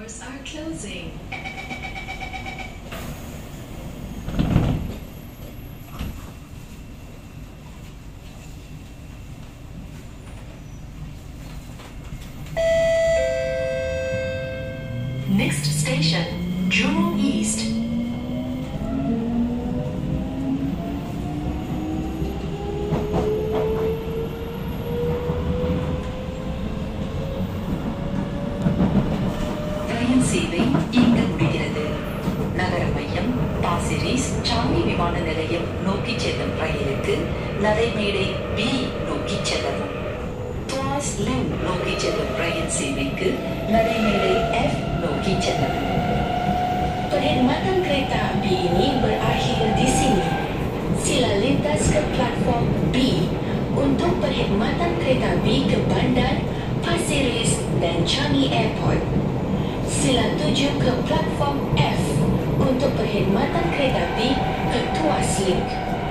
doors are closing. Next station, Jurong East. சேவை இங்கு முடிகிறது. நகர மையம் பாசிரிஸ் சாமி விமான நிலையம் நோக்கி செல்லும் ரயிலுக்கு நடைமேடை B நோக்கி செல்லவும். துவாஸ் லிம் நோக்கி செல்லும் ரயில் சேவைக்கு நடைமேடை F nokki செல்லவும். Perkhidmatan kereta api ini berakhir di sini. Sila lintas ke platform B untuk perkhidmatan kereta api ke Bandar, Pasir Ris dan Changi Airport. Sila tuju ke platform F untuk perkhidmatan kereta api ke Tuas Link.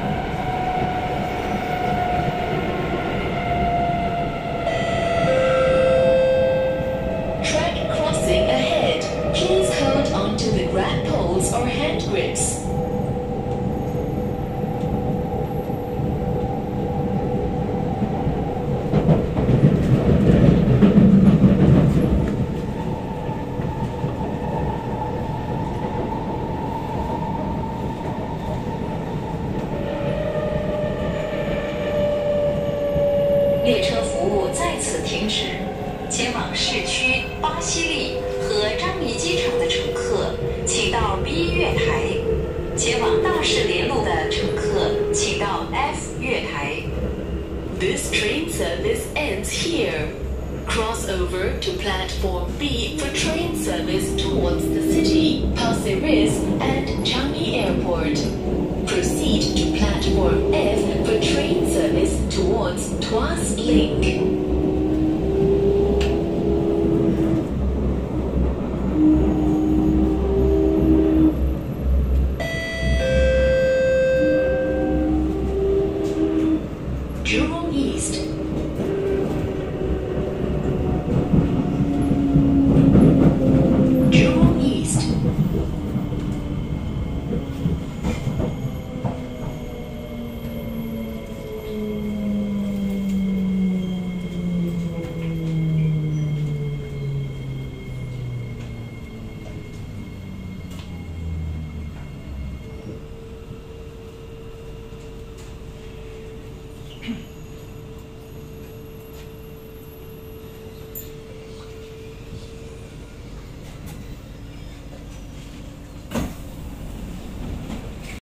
Track crossing ahead. Please hold on to the grab poles or hand grips. This train service ends here. Cross over to platform B for train service towards the city, Pasir Ris and Changi Airport. Proceed to platform F for train service towards Tuas Link.